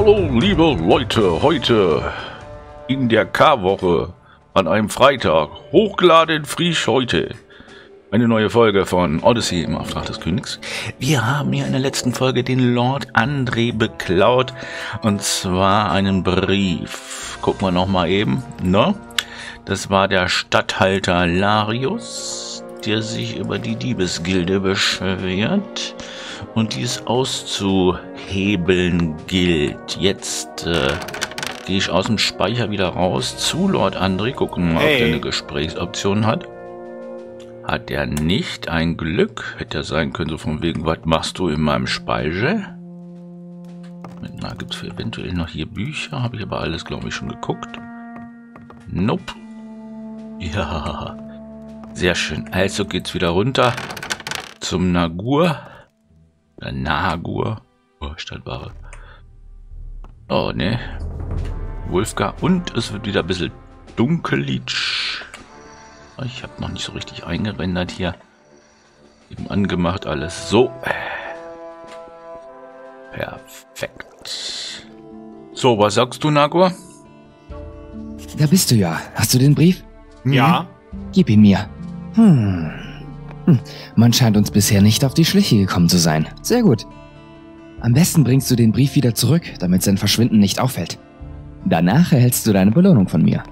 Hallo liebe Leute, heute in der Karwoche an einem Freitag, hochgeladen frisch heute, eine neue Folge von Odyssey im Auftrag des Königs. Wir haben hier in der letzten Folge den Lord André beklaut, und zwar einen Brief. Gucken wir nochmal eben, ne? Das war der Statthalter Larius, der sich über die Diebesgilde beschwert und dies auszuhebeln gilt. Jetzt gehe ich aus dem Speicher wieder raus zu Lord André, gucken mal, ob der eine Gesprächsoption hat. Hat er nicht, ein Glück. Hätte er sein können, so von wegen, was machst du in meinem Speicher? Na, gibt es eventuell noch hier Bücher? Habe ich aber alles, glaube ich, schon geguckt. Nope. Ja, sehr schön. Also geht's wieder runter zum Nagur. Nagur. Oh, Stadtware. Oh, ne. Wolfgar. Und es wird wieder ein bisschen dunkelig. Ich habe noch nicht so richtig eingerendert hier. Eben angemacht alles. So. Perfekt. So, was sagst du, Nagur? Da bist du ja. Hast du den Brief? Ja. Gib ihn mir. Man scheint uns bisher nicht auf die Schliche gekommen zu sein. Sehr gut. Am besten bringst du den Brief wieder zurück, damit sein Verschwinden nicht auffällt. Danach erhältst du deine Belohnung von mir.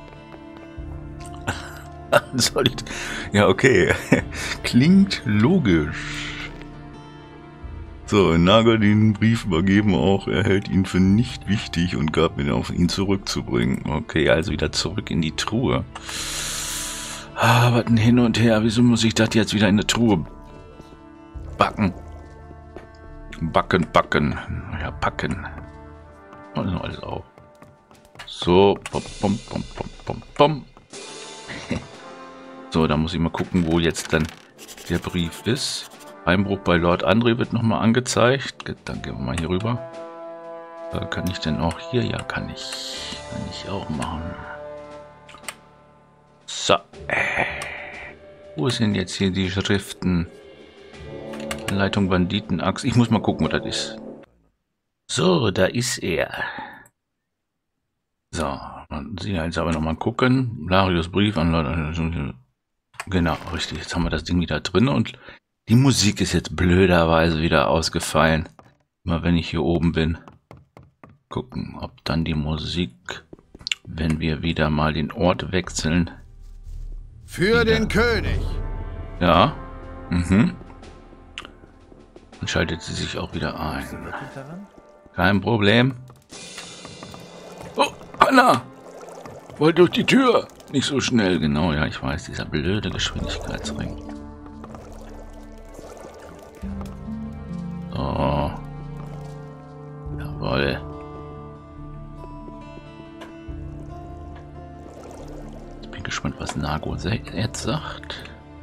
Soll ich? Ja, okay. Klingt logisch. So, Nagur den Brief übergeben auch. Er hält ihn für nicht wichtig und gab mir auf, ihn zurückzubringen. Okay, also wieder zurück in die Truhe. Ah, was ein Hin und Her. Wieso muss ich das jetzt wieder in der Truhe backen? Backen. Ja, packen. Also alles auf. So, pom. So, da muss ich mal gucken, wo jetzt dann der Brief ist. Einbruch bei Lord André wird nochmal angezeigt. Dann gehen wir mal hier rüber. Kann ich denn auch hier? Ja, kann ich. Kann ich auch machen. So. Wo sind jetzt hier die Schriften? Leitung Banditenachs. Ich muss mal gucken, wo das ist. So, da ist er. So, und Sie jetzt aber nochmal gucken. Larius Brief an Lord André. Genau, richtig. Jetzt haben wir das Ding wieder drin und die Musik ist jetzt blöderweise wieder ausgefallen. Immer wenn ich hier oben bin. Gucken, ob dann die Musik, wenn wir wieder mal den Ort wechseln. Für wieder. den König. Ja. Dann schaltet sie sich auch wieder ein. Kein Problem. Oh, Anna! Wollt durch die Tür! Nicht so schnell, genau, ja, ich weiß, dieser blöde Geschwindigkeitsring. So. Jawohl. Ich bin gespannt, was Nagur jetzt sagt.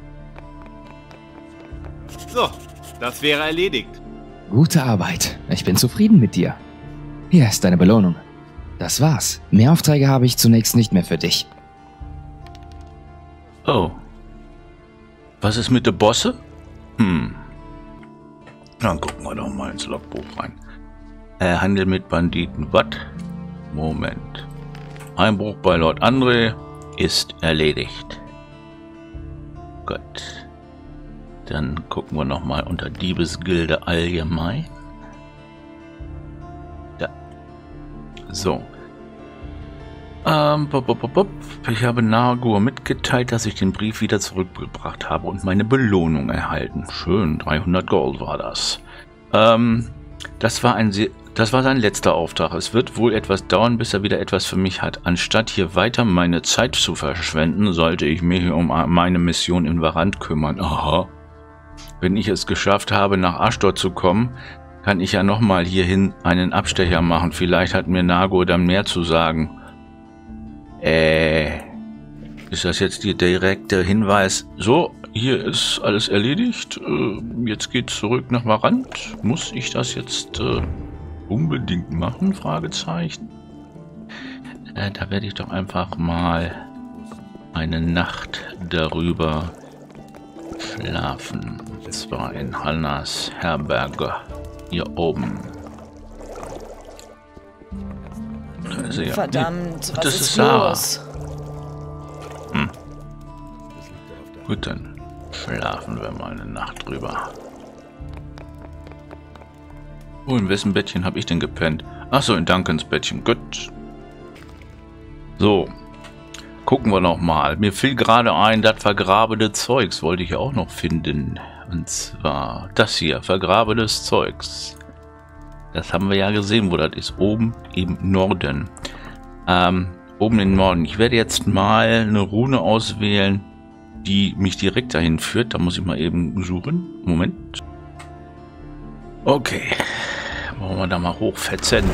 So, das wäre erledigt. Gute Arbeit. Ich bin zufrieden mit dir. Hier ist deine Belohnung. Das war's. Mehr Aufträge habe ich zunächst nicht mehr für dich. Oh. Was ist mit der Bosse? Dann gucken wir doch mal ins Logbuch rein. Handel mit Banditen. Was? Moment. Einbruch bei Lord André ist erledigt. Gut. Dann gucken wir noch mal unter Diebesgilde allgemein. Da. So. Ich habe Nagur mitgeteilt, dass ich den Brief wieder zurückgebracht habe und meine Belohnung erhalten. Schön, 300 Gold war das. Das war sein letzter Auftrag. Es wird wohl etwas dauern, bis er wieder etwas für mich hat. Anstatt hier weiter meine Zeit zu verschwenden, sollte ich mich um meine Mission in Varant kümmern. Aha. Wenn ich es geschafft habe, nach Ashdod zu kommen, kann ich ja nochmal hierhin einen Abstecher machen. Vielleicht hat mir Nagur dann mehr zu sagen. Ist das jetzt der direkte Hinweis? So, hier ist alles erledigt. Jetzt geht's zurück nach Varant. Muss ich das jetzt unbedingt machen? Fragezeichen. Da werde ich doch einfach mal eine Nacht darüber schlafen. Und zwar in Halnas Herberge. Hier oben. ist sie ja. Verdammt, Nee, was das ist ist Sarah. los? Gut, dann schlafen wir mal eine Nacht drüber. Oh, in wessen Bettchen habe ich denn gepennt? Achso, in Duncans Bettchen. Gut. So. Gucken wir noch mal. Mir fiel gerade ein, das vergrabene Zeugs wollte ich auch noch finden. Und zwar das hier, vergrabenes Zeugs. Das haben wir ja gesehen, wo das ist. Oben im Norden. Oben im Norden. Ich werde jetzt mal eine Rune auswählen, die mich direkt dahin führt. Da muss ich mal eben suchen. Moment. Okay. Wollen wir da mal hochfetzen.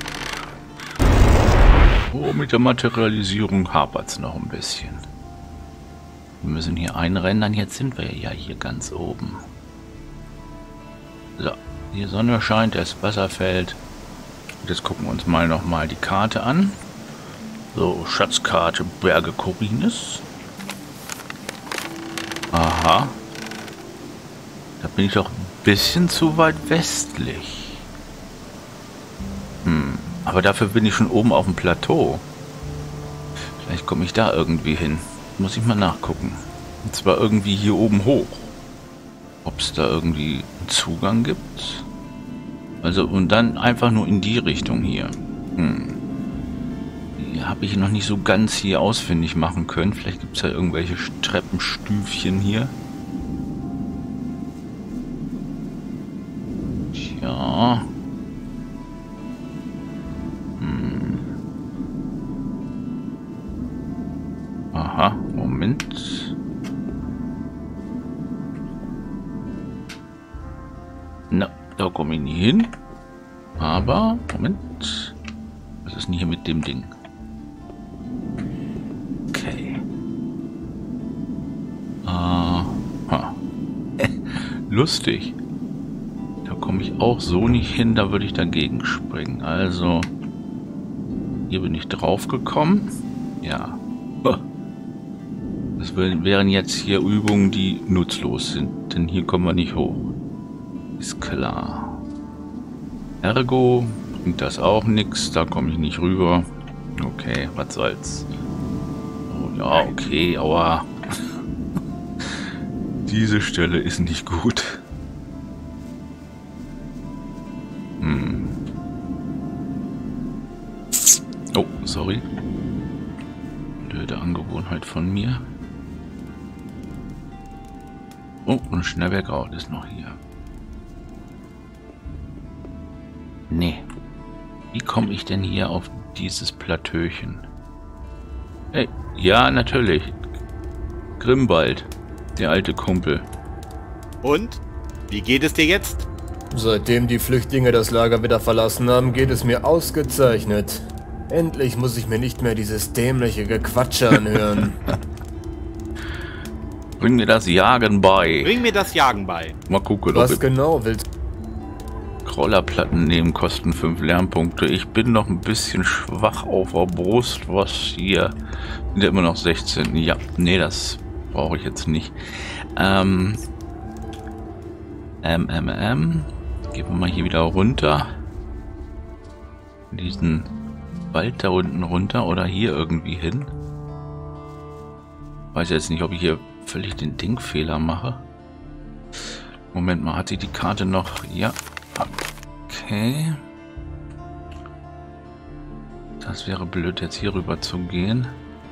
Oh, mit der Materialisierung hapert es noch ein bisschen. Wir müssen hier einrennen, jetzt sind wir ja hier ganz oben. So, die Sonne scheint, das Wasser fällt. Und jetzt gucken wir uns mal nochmal die Karte an. So, Schatzkarte Berge Khorinis. Aha. Da bin ich doch ein bisschen zu weit westlich. Aber dafür bin ich schon oben auf dem Plateau. Vielleicht komme ich da irgendwie hin. Muss ich mal nachgucken. Und zwar irgendwie hier oben hoch. Ob es da irgendwie einen Zugang gibt. Also und dann einfach nur in die Richtung hier. Die habe ich noch nicht so ganz hier ausfindig machen können. Vielleicht gibt es ja irgendwelche Treppenstüfchen hier. Tja. Aha, Moment. Na, da komme ich nie hin. Aber, Moment. Was ist denn hier mit dem Ding? Okay. Aha. Lustig. Da komme ich auch so nicht hin, da würde ich dagegen springen. Also, hier bin ich drauf gekommen. Ja. Das wären jetzt hier Übungen, die nutzlos sind, denn hier kommen wir nicht hoch. Ist klar. Ergo bringt das auch nichts, da komme ich nicht rüber. Okay, was soll's. Oh ja, okay, aua. Diese Stelle ist nicht gut. Oh, sorry. Blöde Angewohnheit von mir. Oh, und Schnellbergaut ist noch hier. Nee. Wie komme ich denn hier auf dieses Plateauchen? Hey, ja, natürlich. Grimbald, der alte Kumpel. Und? Wie geht es dir jetzt? Seitdem die Flüchtlinge das Lager wieder verlassen haben, geht es mir ausgezeichnet. Endlich muss ich mir nicht mehr dieses dämliche Gequatsche anhören. Bring mir das Jagen bei. Bring mir das Jagen bei. Mal gucken, Was genau willst du? Crawlerplatten nehmen kosten 5 Lernpunkte. Ich bin noch ein bisschen schwach auf der Brust. Was hier? Sind ja immer noch 16. Ja, nee, das brauche ich jetzt nicht. Gehen wir mal hier wieder runter. Diesen Wald da unten runter oder hier irgendwie hin. Weiß jetzt nicht, ob ich hier völlig den Denkfehler mache. Moment mal, hat sie die Karte noch? Ja. Okay. Das wäre blöd, jetzt hier rüber zu gehen.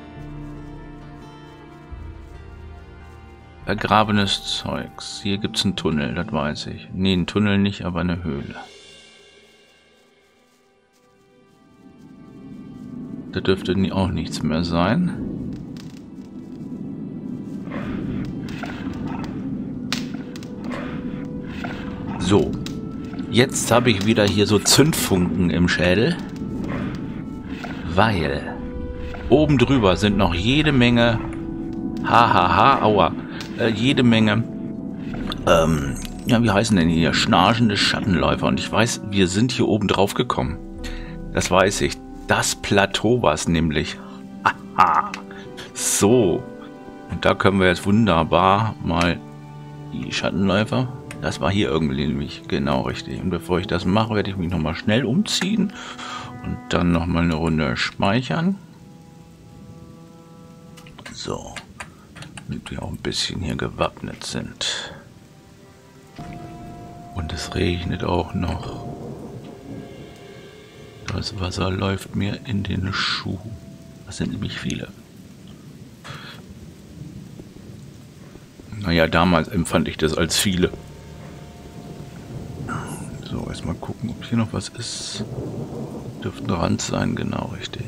Vergrabenes Zeugs. Hier gibt es einen Tunnel, das weiß ich. Nee, einen Tunnel nicht, aber eine Höhle. Da dürfte auch nichts mehr sein. So. Jetzt habe ich wieder hier so Zündfunken im Schädel. Weil oben drüber sind noch jede Menge aua. Jede Menge ja, wie heißen denn hier? Schnarchende Schattenläufer. Und ich weiß, wir sind hier oben drauf gekommen. Das weiß ich. Das Plateau war es nämlich. Haha. So. Und da können wir jetzt wunderbar mal die Schattenläufer. Das war hier irgendwie nämlich genau richtig. Und bevor ich das mache, werde ich mich nochmal schnell umziehen Und dann nochmal eine Runde speichern. So. Damit wir auch ein bisschen hier gewappnet sind. Und es regnet auch noch. Das Wasser läuft mir in den Schuh. Das sind nämlich viele. Naja, damals empfand ich das als viele. So, erstmal gucken, ob hier noch was ist. Dürfte ein Rand sein, genau richtig.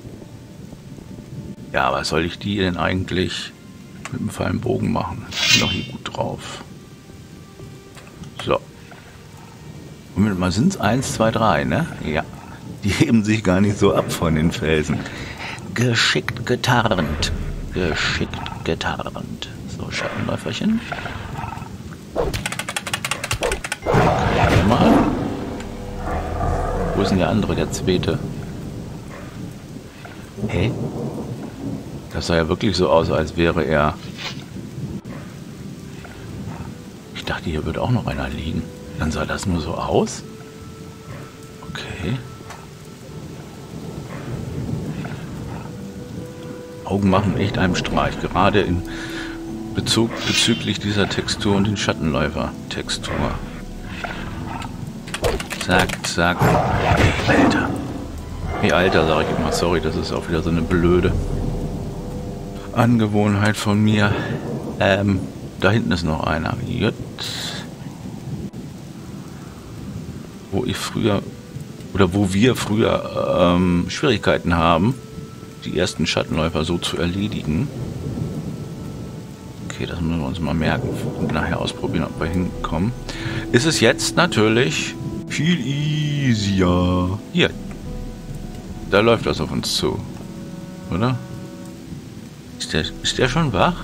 Ja, was soll ich die denn eigentlich mit dem Fallenbogen machen? Ich bin doch hier gut drauf. So. Moment mal, sind es 1, 2, 3, ne? Ja. Die heben sich gar nicht so ab von den Felsen. Geschickt getarnt. Geschickt getarnt. So, Schattenläuferchen. Okay, mal. Wo ist denn der andere, der zweite? Hä? Das sah ja wirklich so aus, als wäre er... Ich dachte, hier würde auch noch einer liegen. Dann sah das nur so aus? Okay. Augen machen echt einem Streich. Gerade in bezüglich dieser Textur und den Schattenläufer-Textur. Zack, zack. Hey, Alter. Hey, Alter, sag ich immer. Sorry, das ist auch wieder so eine blöde Angewohnheit von mir. Da hinten ist noch einer. Jut. Wo wir früher Schwierigkeiten haben, die ersten Schattenläufer so zu erledigen. Okay, das müssen wir uns mal merken und nachher ausprobieren, ob wir hinkommen. Ist es jetzt natürlich viel easier. Hier. Da läuft was auf uns zu. Oder? Ist der schon wach?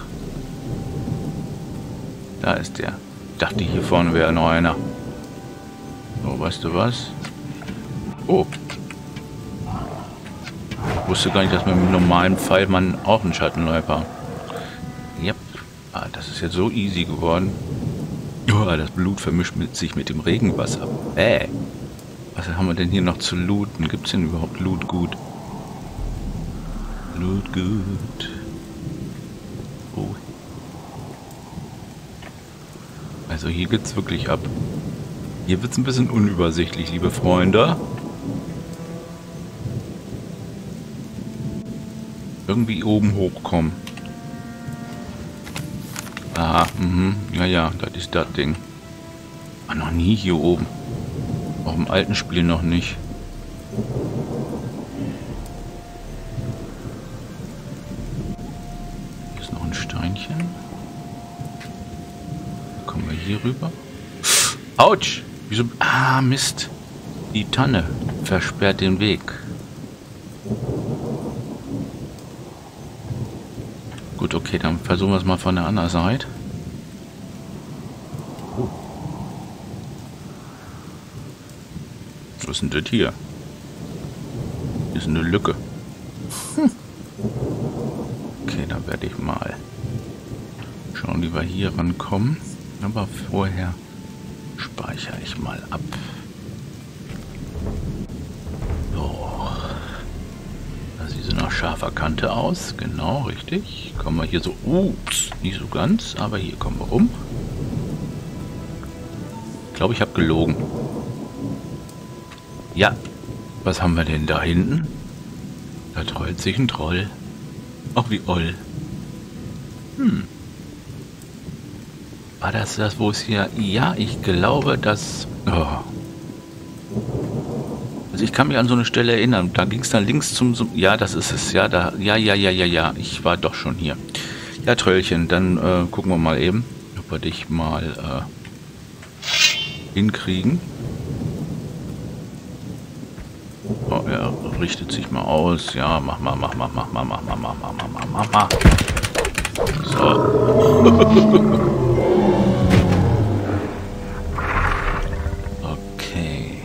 Da ist der. Ich dachte, hier vorne wäre noch einer. Oh, weißt du was? Oh. Ich wusste gar nicht, dass man mit einem normalen Pfeilmann auch einen Schattenläufer. Yep. Ah, das ist jetzt so easy geworden. Oh, das Blut vermischt sich mit dem Regenwasser. Was haben wir denn hier noch zu looten? Gibt es denn überhaupt Loot gut? Loot gut. Oh. Also hier geht's wirklich ab. Hier wird's ein bisschen unübersichtlich, liebe Freunde. Irgendwie oben hochkommen. Aha, ja, das ist das Ding. Ah, noch nie hier oben. Auch im alten Spiel noch nicht. Hier ist noch ein Steinchen. Kommen wir hier rüber. Autsch! Wieso? Ah, Mist. Die Tanne versperrt den Weg. Gut, okay, dann versuchen wir es mal von der anderen Seite. Oh. Was ist denn das hier? Hier ist eine Lücke. Okay, dann werde ich mal schauen, wie wir hier rankommen. Aber vorher speichere ich mal ab. So. Das sieht so nach scharfer Kante aus. Genau, richtig. Kommen wir hier so... Ups, nicht so ganz, aber hier kommen wir rum. Ich glaube, ich habe gelogen. Ja. Was haben wir denn da hinten? Da trollt sich ein Troll. Ach, wie oll. War das das, wo es hier... Ja, ich glaube, dass... Oh. Also ich kann mich an so eine Stelle erinnern. Da ging es dann links zum... Ja, das ist es. Ja, da... Ja. Ich war doch schon hier. Ja, Tröllchen, dann gucken wir mal eben, ob wir dich mal hinkriegen. Oh, er richtet sich mal aus. Ja, mach mal. So. Okay.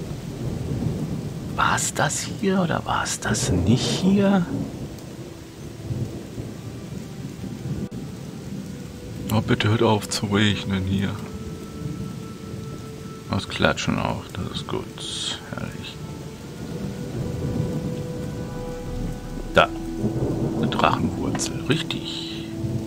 War es das hier oder war es das nicht hier? Oh, bitte hört auf zu regnen hier. Das Klatschen auch, das ist gut. Herrlich. Drachenwurzel, richtig.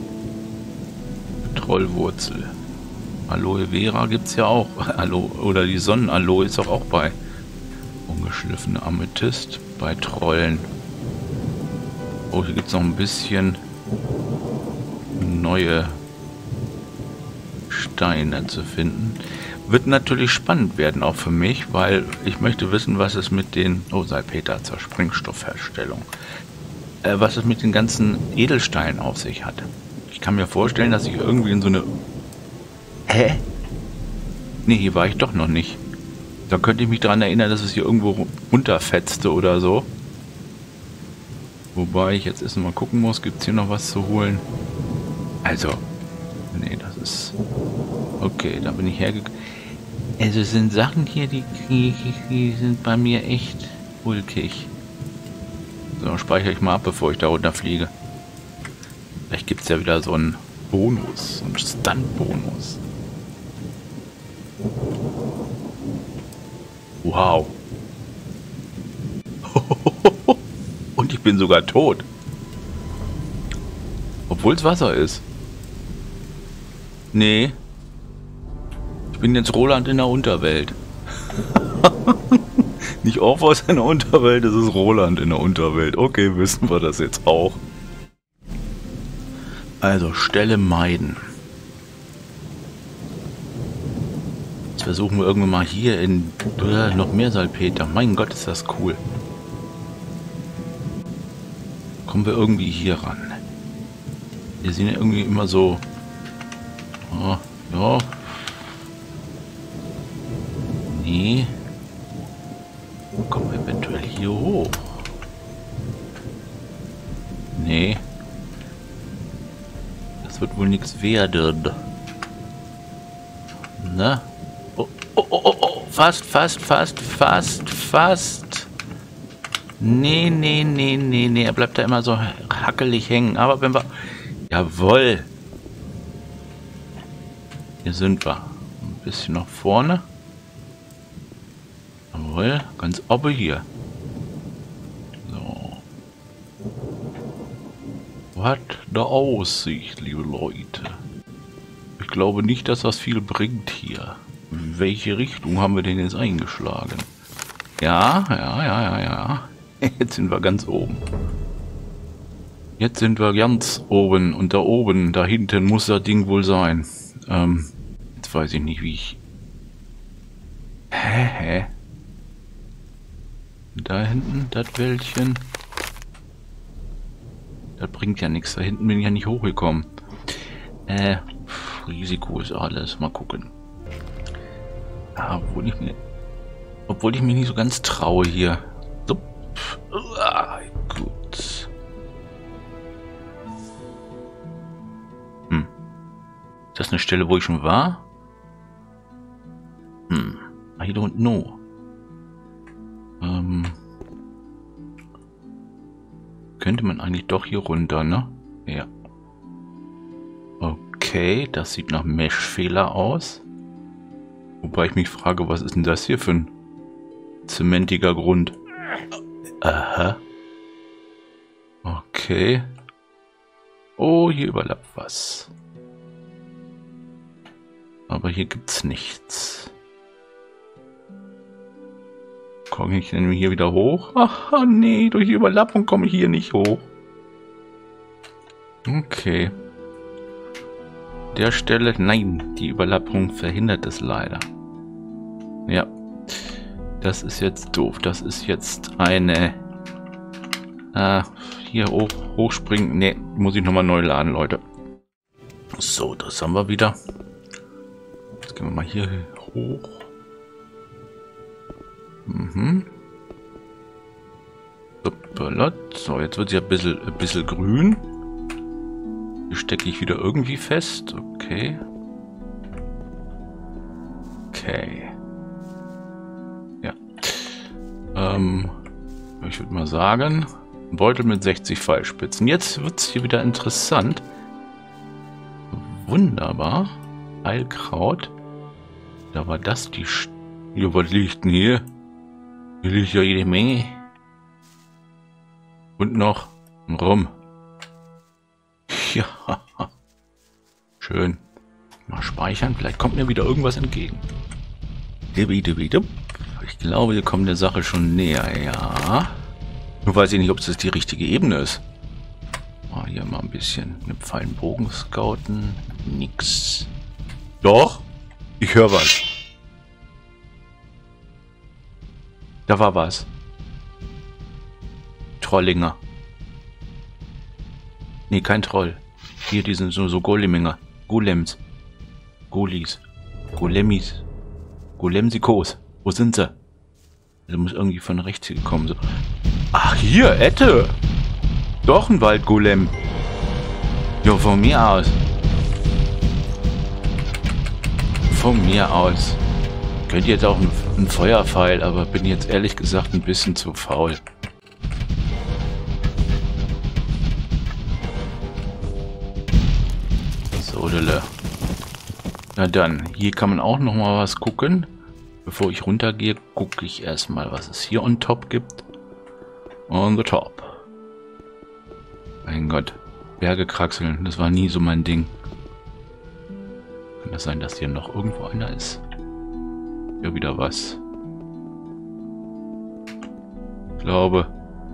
Trollwurzel. Aloe Vera gibt es ja auch. Oder die Sonnenaloe ist auch bei. Ungeschliffene Amethyst bei Trollen. Oh, hier gibt es noch ein bisschen neue Steine zu finden. Wird natürlich spannend werden, auch für mich, weil ich möchte wissen, was es mit den... Oh, Salpeter zur Sprengstoffherstellung. Was es mit den ganzen Edelsteinen auf sich hat. Ich kann mir vorstellen, dass ich irgendwie in so eine... Hä? Nee, hier war ich doch noch nicht. Da könnte ich mich daran erinnern, dass es hier irgendwo runterfetzte oder so. Wobei ich jetzt erstmal gucken muss, gibt es hier noch was zu holen? Also, nee, das ist... Okay, da bin ich hergegangen. Also es sind Sachen hier, die sind bei mir echt ulkig. So, speichere ich mal ab, bevor ich da runterfliege. Vielleicht gibt es ja wieder so einen Bonus, so einen Stunt-Bonus. Wow. Und ich bin sogar tot. Obwohl es Wasser ist. Nee. Ich bin jetzt Roland in der Unterwelt. Nicht Orpheus in der Unterwelt, es ist Roland in der Unterwelt. Okay, wissen wir das jetzt auch. Also, Stelle meiden. Jetzt versuchen wir irgendwann mal hier in... noch mehr Salpeter. Mein Gott, ist das cool. Kommen wir irgendwie hier ran. Wir sind ja irgendwie immer so... Oh, ja... Nee. Kommen wir eventuell hier hoch? Nee. Das wird wohl nichts werden. Na? Oh, oh, oh, oh, oh. Fast. Nee. Er bleibt da immer so hackelig hängen. Aber wenn wir... Jawohl. Hier sind wir. Ein bisschen nach vorne. Jawohl, ganz oben hier. So. Was da Aussicht, liebe Leute. Ich glaube nicht, dass das viel bringt hier. In welche Richtung haben wir denn jetzt eingeschlagen? Ja. Jetzt sind wir ganz oben. Jetzt sind wir ganz oben. Und da oben, da hinten muss das Ding wohl sein. Jetzt weiß ich nicht, wie ich... Hä? Da hinten, das Wäldchen. Das bringt ja nichts. Da hinten bin ich ja nicht hochgekommen. Risiko ist alles. Mal gucken. Ja, obwohl ich mich nicht so ganz traue hier. So. Gut. Ist das eine Stelle, wo ich schon war? I don't know. Könnte man eigentlich doch hier runter, ne? Ja. Okay, das sieht nach Mesh-Fehler aus. Wobei ich mich frage, was ist denn das hier für ein zementiger Grund? Aha. Okay. Oh, hier überlappt was. Aber hier gibt's nichts. Komme ich denn hier wieder hoch? Ach nee, durch die Überlappung komme ich hier nicht hoch. Okay. Der Stelle, nein, die Überlappung verhindert es leider. Ja. Das ist jetzt doof. Das ist jetzt eine... hier hochspringen. Ne, muss ich nochmal neu laden, Leute. So, das haben wir wieder. Jetzt gehen wir mal hier hoch. So, jetzt wird sie ein bisschen grün. Hier stecke ich wieder irgendwie fest. Okay. Ja. Ich würde mal sagen, ein Beutel mit 60 Pfeilspitzen. Jetzt wird es hier wieder interessant. Wunderbar. Heilkraut. Da war das die... Ja, was liegt denn hier? Hier liegt ja jede Menge. Und noch ein Rum. Ja. Schön. Mal speichern. Vielleicht kommt mir wieder irgendwas entgegen. Ich glaube, wir kommen der Sache schon näher, ja. Nur weiß ich nicht, ob es die richtige Ebene ist. Mal hier mal ein bisschen mit Pfeilen Bogen scouten. Nix. Doch. Ich höre was. Da war was. Trollinger. Nee, kein Troll. Hier, die sind so Goleminger. Golems. Golis. Golemis. Golemsikos. Wo sind sie? Also muss irgendwie von rechts hier gekommen sein. Ach, hier, Ette. Doch ein Waldgolem. Jo, von mir aus. Von mir aus. Könnt ihr jetzt auch ein Feuerpfeil, aber bin jetzt ehrlich gesagt ein bisschen zu faul. So, Lille. Na dann, hier kann man auch noch mal was gucken. Bevor ich runtergehe, gucke ich erstmal, was es hier on top gibt. On the top. Mein Gott. Berge kraxeln, das war nie so mein Ding. Kann das sein, dass hier noch irgendwo einer ist? Ja, wieder was. Ich glaube.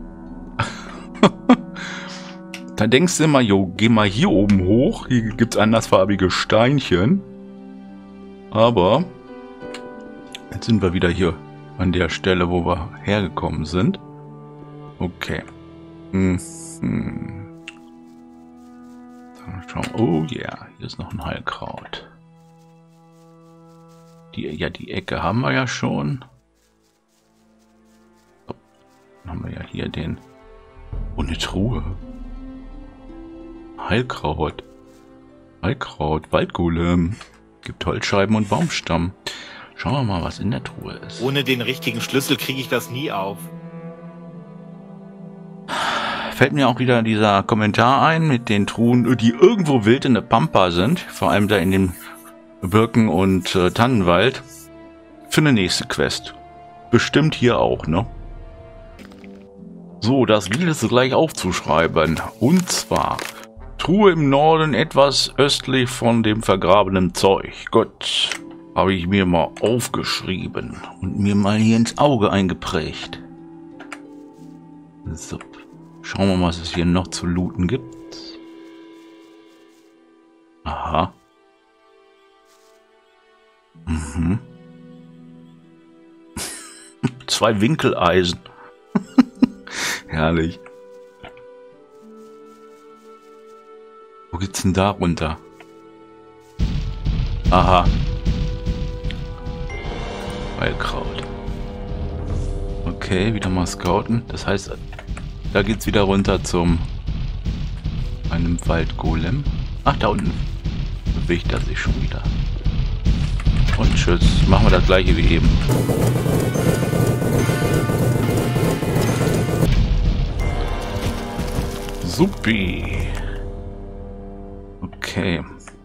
Da denkst du immer, jo, geh mal hier oben hoch. Hier gibt es andersfarbige Steinchen. Aber jetzt sind wir wieder hier an der Stelle, wo wir hergekommen sind. Okay. Dann schauen. Oh ja, yeah. Hier ist noch ein Heilkraut. Die Ecke haben wir ja schon. So, dann haben wir ja hier den. Oh, eine Truhe. Heilkraut. Heilkraut, Waldgolem. Gibt Holzscheiben und Baumstamm. Schauen wir mal, was in der Truhe ist. Ohne den richtigen Schlüssel kriege ich das nie auf. Fällt mir auch wieder dieser Kommentar ein mit den Truhen, die irgendwo wild in der Pampa sind. Vor allem da in dem Birken- und Tannenwald. Für eine nächste Quest. Bestimmt hier auch, ne? So, das gilt es gleich aufzuschreiben. Und zwar Truhe im Norden, etwas östlich von dem vergrabenen Zeug. Gut, habe ich mir mal aufgeschrieben und mir mal hier ins Auge eingeprägt. So, schauen wir mal, was es hier noch zu looten gibt. Aha. Mhm. 2 Winkeleisen. Herrlich. Wo geht's denn da runter? Aha. Heilkraut. Okay, wieder mal scouten. Das heißt, da geht's wieder runter zum einem Waldgolem. Ach, da unten bewegt er sich schon wieder. Und tschüss. Machen wir das gleiche wie eben. Supi. Okay.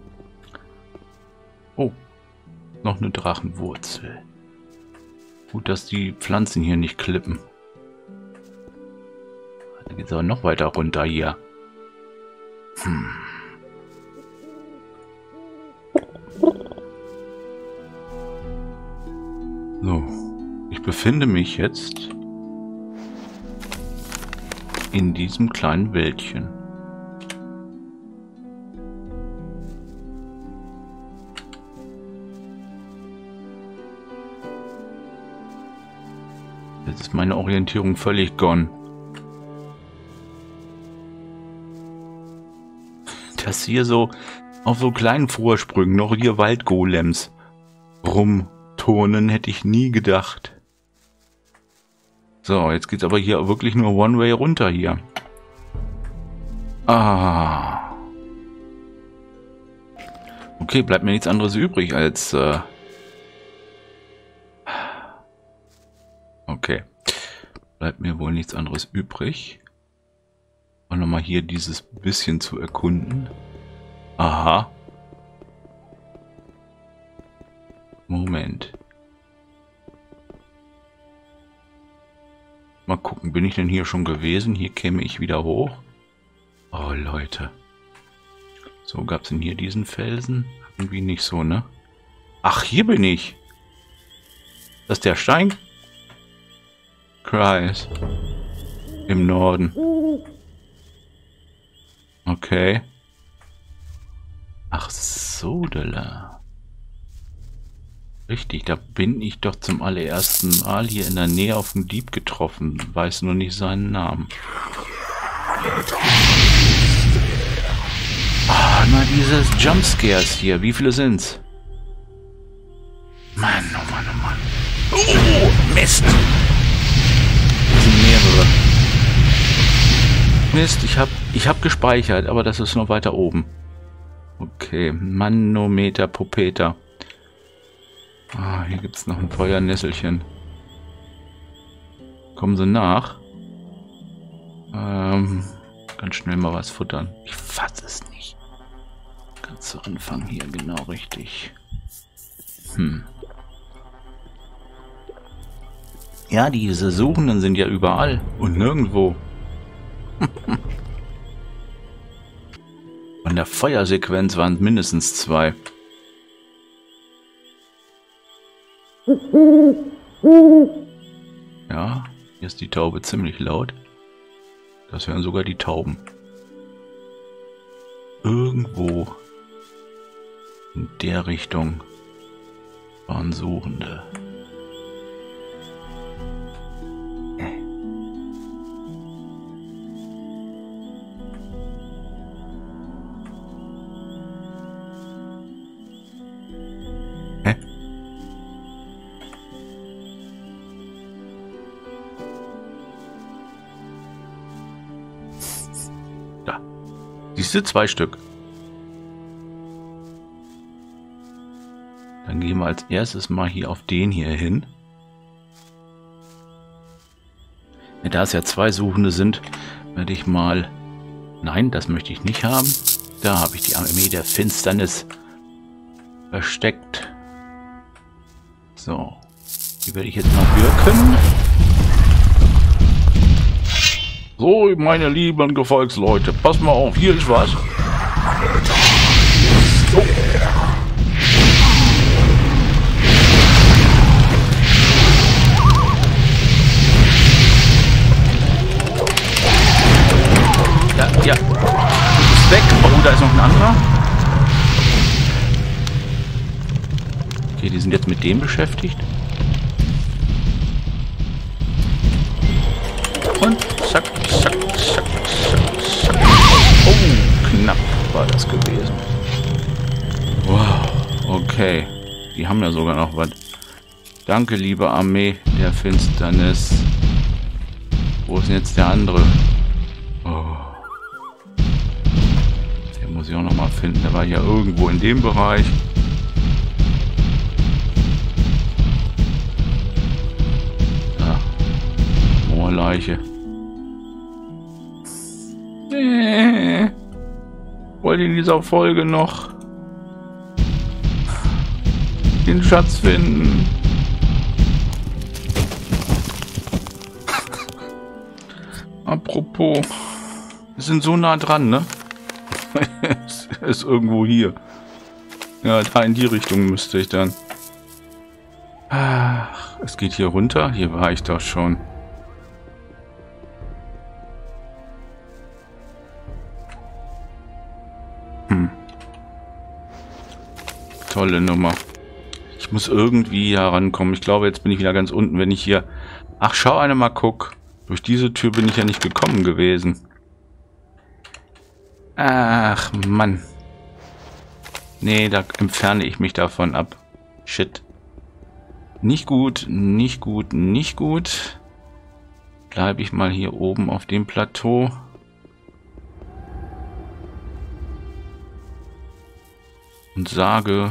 Oh. Noch eine Drachenwurzel. Gut, dass die Pflanzen hier nicht klippen. Da geht es aber noch weiter runter hier. So. Ich befinde mich jetzt in diesem kleinen Wäldchen. Jetzt ist meine Orientierung völlig gone. Dass hier so auf so kleinen Vorsprüngen noch hier Waldgolems rumturnen, hätte ich nie gedacht. So, jetzt geht's aber hier wirklich nur One-Way runter hier. Ah. Okay, bleibt mir nichts anderes übrig als... Okay. Bleibt mir wohl nichts anderes übrig. Und nochmal hier dieses bisschen zu erkunden. Aha. Moment. Mal gucken, bin ich denn hier schon gewesen? Hier käme ich wieder hoch. Oh, Leute. So, gab es denn hier diesen Felsen? Irgendwie nicht so, ne? Ach, hier bin ich. Das ist der Steinkreis. Im Norden. Okay. Ach so, Della. Richtig, da bin ich doch zum allerersten Mal hier in der Nähe auf den Dieb getroffen. Weiß nur nicht seinen Namen. Ah, na dieses Jumpscares hier. Wie viele sind's? Mann, oh Mann, oh Mann. Oh, Mist. Das sind mehrere. Mist, ich hab gespeichert, aber das ist noch weiter oben. Okay, Manometer, Pupeter. Ah, hier gibt's noch ein Feuernesselchen. Kommen sie nach? Ganz schnell mal was futtern. Ich fasse es nicht. Ganz zu Anfang hier, genau richtig. Ja, diese Suchenden sind ja überall und nirgendwo. Von der Feuersequenz waren mindestens 2. Ja, hier ist die Taube ziemlich laut. Das hören sogar die Tauben. Irgendwo in der Richtung waren Suchende. Siehst du, 2 Stück. Dann gehen wir als erstes mal hier auf den hier hin. Ja, da es ja 2 Suchende sind, werde ich mal... Nein, das möchte ich nicht haben. Da habe ich die Armee der Finsternis versteckt. So. Die werde ich jetzt mal wirken. So, meine lieben Gefolgsleute, pass mal auf, hier ist was. Oh. Ja. Ist weg. Oh, da ist noch ein anderer. Okay, die sind jetzt mit dem beschäftigt. Und zack, zack, zack, zack, zack. Oh, knapp war das gewesen. Wow, okay. Die haben ja sogar noch was. Danke, liebe Armee der Finsternis. Wo ist denn jetzt der andere? Oh. Den muss ich auch noch mal finden. Der war ja irgendwo in dem Bereich. Ja. Moorleiche. Wollt ihr in dieser Folge noch den Schatz finden? Apropos, wir sind so nah dran, ne? Es ist irgendwo hier. Ja, da in die Richtung müsste ich dann. Ach, es geht hier runter. Hier war ich doch schon. Tolle Nummer. Ich muss irgendwie herankommen. Ich glaube, jetzt bin ich wieder ganz unten, wenn ich hier... Ach, schau einer mal, guck. Durch diese Tür bin ich ja nicht gekommen gewesen. Ach, Mann. Nee, da entferne ich mich davon ab. Shit. Nicht gut, nicht gut, nicht gut. Bleibe ich mal hier oben auf dem Plateau. Und sage...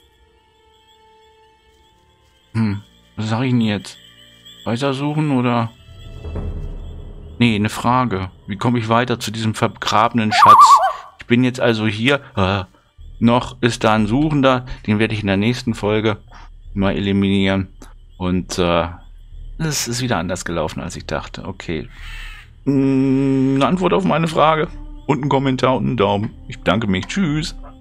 was sage ich denn jetzt? Weitersuchen oder... Nee, eine Frage. Wie komme ich weiter zu diesem vergrabenen Schatz? Ich bin jetzt also hier. Noch ist da ein Suchender. Den werde ich in der nächsten Folge mal eliminieren. Und es ist wieder anders gelaufen, als ich dachte. Okay. Eine Antwort auf meine Frage. und einen Kommentar und einen Daumen. Ich bedanke mich. Tschüss.